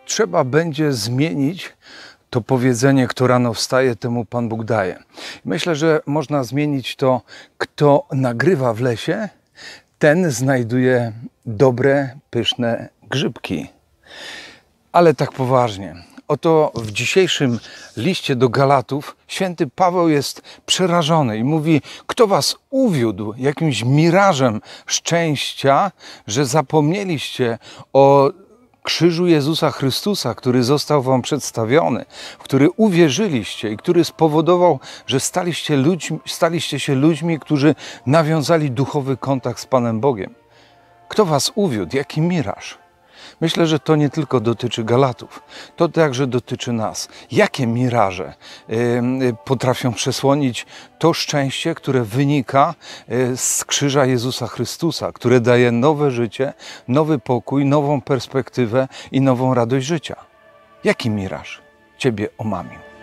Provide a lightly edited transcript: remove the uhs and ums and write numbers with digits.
trzeba będzie zmienić to powiedzenie, kto rano wstaje, temu Pan Bóg daje. Myślę, że można zmienić to, kto nagrywa w lesie, ten znajduje dobre, pyszne grzybki. Ale tak poważnie. Oto w dzisiejszym liście do Galatów święty Paweł jest przerażony i mówi: kto was uwiódł jakimś mirażem szczęścia, że zapomnieliście o krzyżu Jezusa Chrystusa, który został wam przedstawiony, w który uwierzyliście i który spowodował, że staliście się ludźmi, którzy nawiązali duchowy kontakt z Panem Bogiem. Kto was uwiódł? Jaki miraż? Myślę, że to nie tylko dotyczy Galatów, to także dotyczy nas. Jakie miraże potrafią przesłonić to szczęście, które wynika z krzyża Jezusa Chrystusa, które daje nowe życie, nowy pokój, nową perspektywę i nową radość życia? Jaki miraż Ciebie omamił?